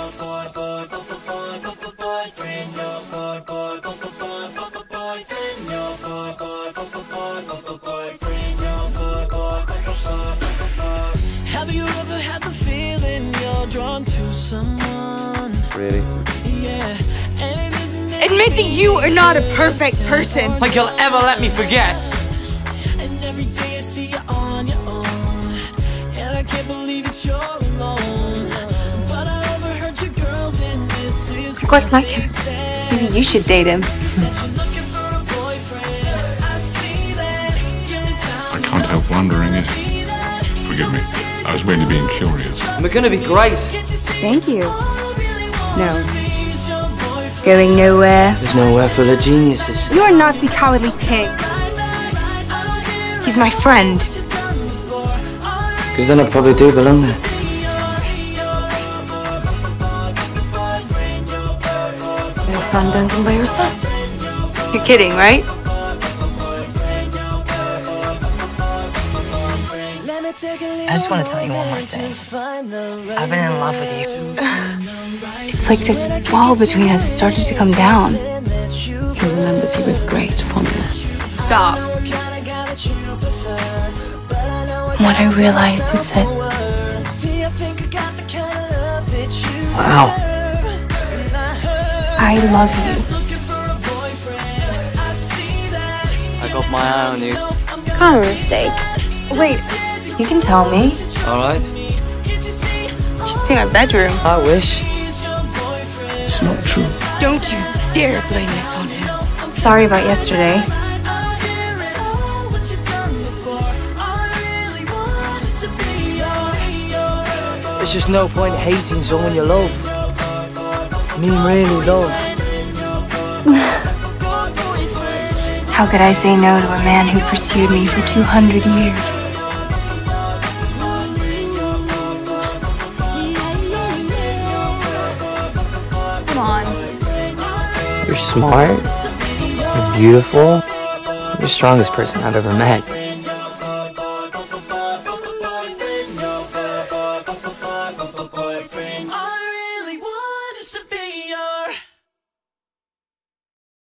Have you ever had the feeling you're drawn to someone? Really? Yeah. Admit that you are not a perfect person. Like you'll ever let me forget. And every day I see you on your own, and I can't believe it's you're alone. But I overheard your girls in this is You're quite like him. Maybe you should date him. I can't help wondering if... Forgive me. I was mainly being curious. We're gonna be great. Thank you. No. Going nowhere. There's nowhere full of geniuses. You're a nasty, cowardly pig. He's my friend. Because then I probably do belong there. You have fun dancing by yourself? You're kidding, right? I just want to tell you one more thing. I've been in love with you. It's like this wall between us has started to come down. He remembers you with great fondness. Stop. What I realized is that... Wow. I love you. I got my eye on you. Common mistake. Wait, you can tell me. Alright. You should see my bedroom. I wish. It's not true. Don't you dare blame this on him. Sorry about yesterday. There's just no point hating someone you love. I mean, really love. How could I say no to a man who pursued me for 200 years? Come on. You're smart. You're beautiful. You're the strongest person I've ever met.